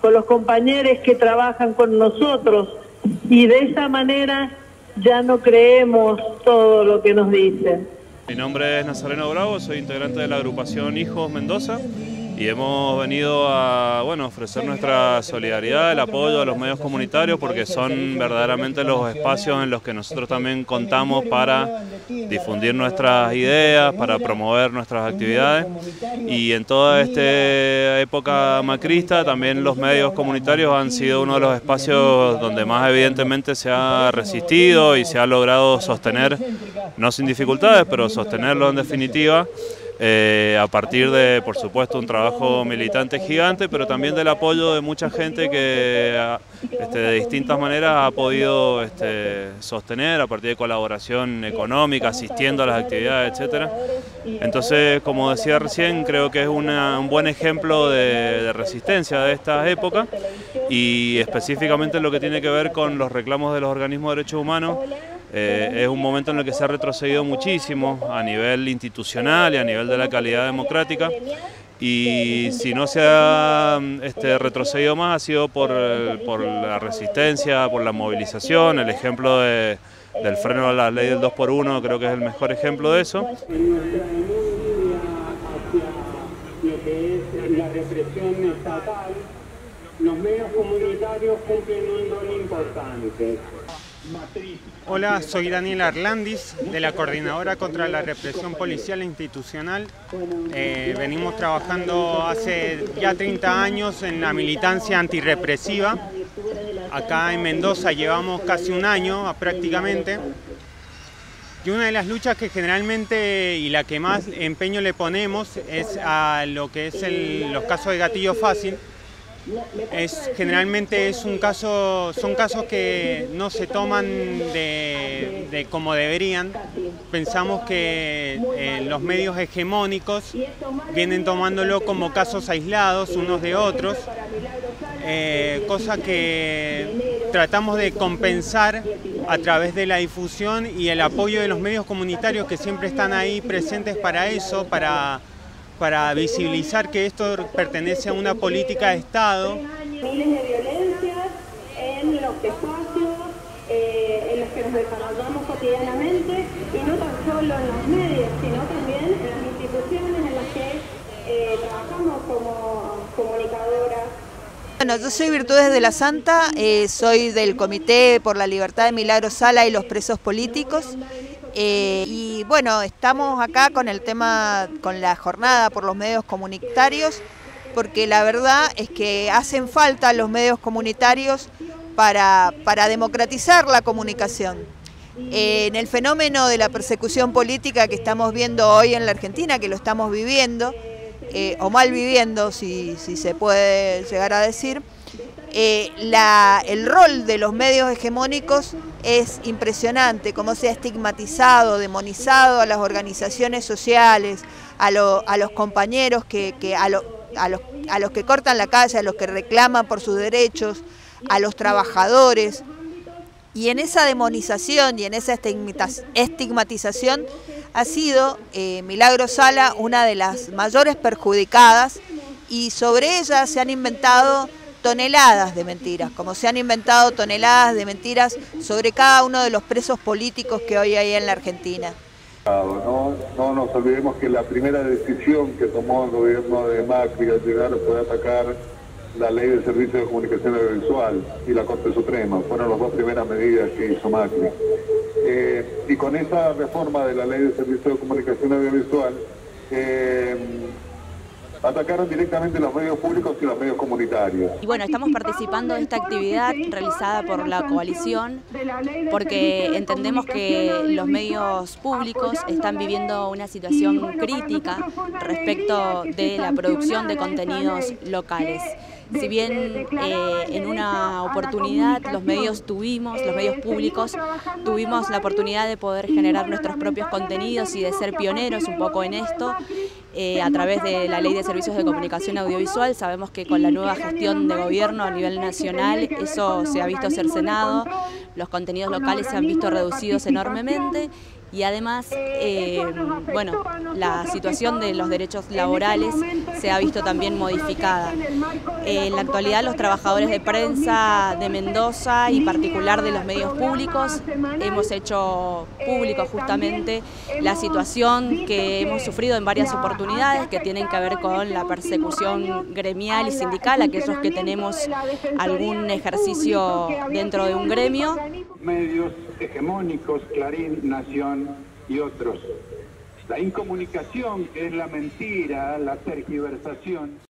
con los compañeros que trabajan con nosotros, y de esa manera ya no creemos todo lo que nos dicen. Mi nombre es Nazareno Bravo, soy integrante de la agrupación Hijos Mendoza y hemos venido a ofrecer nuestra solidaridad, el apoyo a los medios comunitarios, porque son verdaderamente los espacios en los que nosotros también contamos para difundir nuestras ideas, para promover nuestras actividades, y en toda esta época macrista también los medios comunitarios han sido uno de los espacios donde más evidentemente se ha resistido y se ha logrado sostener, no sin dificultades, pero sostenerlo en definitiva, a partir de, por supuesto, un trabajo militante gigante, pero también del apoyo de mucha gente que de distintas maneras ha podido sostener a partir de colaboración económica, asistiendo a las actividades, etc. Entonces, como decía recién, creo que es un buen ejemplo de resistencia de esta época, y específicamente lo que tiene que ver con los reclamos de los organismos de derechos humanos. Es un momento en el que se ha retrocedido muchísimo a nivel institucional y a nivel de la calidad democrática, y si no se ha retrocedido más ha sido por la resistencia, por la movilización. El ejemplo del freno a la ley del 2x1 creo que es el mejor ejemplo de eso. La represión estatal, los medios comunitarios cumplen un rol importante. Hola, soy Daniel Arlandis, de la Coordinadora contra la Represión Policial e Institucional. Venimos trabajando hace ya 30 años en la militancia antirrepresiva. Acá en Mendoza llevamos casi un año prácticamente. Y una de las luchas que generalmente y la que más empeño le ponemos es a lo que es los casos de gatillo fácil. Generalmente son casos que no se toman como deberían. Pensamos que los medios hegemónicos vienen tomándolo como casos aislados unos de otros, cosa que tratamos de compensar a través de la difusión y el apoyo de los medios comunitarios, que siempre están ahí presentes para eso, para visibilizar que esto pertenece a una política de Estado. Miles de violencias en los espacios en los que nos desarrollamos cotidianamente, y no tan solo en los medios, sino también en las instituciones en las que trabajamos como comunicadoras. Bueno, yo soy Virtudes de la Santa, soy del Comité por la Libertad de Milagro Sala y los Presos Políticos. Y bueno, estamos acá con el tema, con la jornada por los medios comunitarios, porque la verdad es que hacen falta los medios comunitarios para democratizar la comunicación. En el fenómeno de la persecución política que estamos viendo hoy en la Argentina, que lo estamos viviendo, o mal viviendo, si se puede llegar a decir, el rol de los medios hegemónicos es impresionante, cómo se ha estigmatizado, demonizado a las organizaciones sociales, a los compañeros a los que cortan la calle, a los que reclaman por sus derechos, a los trabajadores. Y en esa demonización y en esa estigmatización ha sido Milagro Sala una de las mayores perjudicadas, y sobre ella se han inventado toneladas de mentiras, como se han inventado toneladas de mentiras sobre cada uno de los presos políticos que hoy hay en la Argentina. No nos olvidemos que la primera decisión que tomó el gobierno de Macri al llegar fue atacar la Ley de Servicios de Comunicación Audiovisual y la Corte Suprema. Fueron las dos primeras medidas que hizo Macri. Y con esa reforma de la Ley de Servicios de Comunicación Audiovisual, atacaron directamente los medios públicos y los medios comunitarios. Y bueno, estamos participando de esta actividad realizada por la coalición porque entendemos que los medios públicos están viviendo una situación crítica respecto de la producción de contenidos locales. Si bien en una oportunidad los medios públicos tuvimos la oportunidad de poder generar nuestros propios contenidos y de ser pioneros un poco en esto, a través de la Ley de Servicios de Comunicación Audiovisual, sabemos que con la nueva gestión de gobierno a nivel nacional eso se ha visto cercenado, los contenidos locales se han visto reducidos enormemente, Y además, bueno, la situación de los derechos laborales se ha visto también modificada. En la actualidad, los trabajadores de prensa de Mendoza y particular de los medios públicos hemos hecho público justamente la situación que hemos sufrido en varias oportunidades que tienen que ver con la persecución gremial y sindical, aquellos que tenemos algún ejercicio dentro de un gremio. Medios hegemónicos, Clarín, Nación y otros. La incomunicación, que es la mentira, la tergiversación.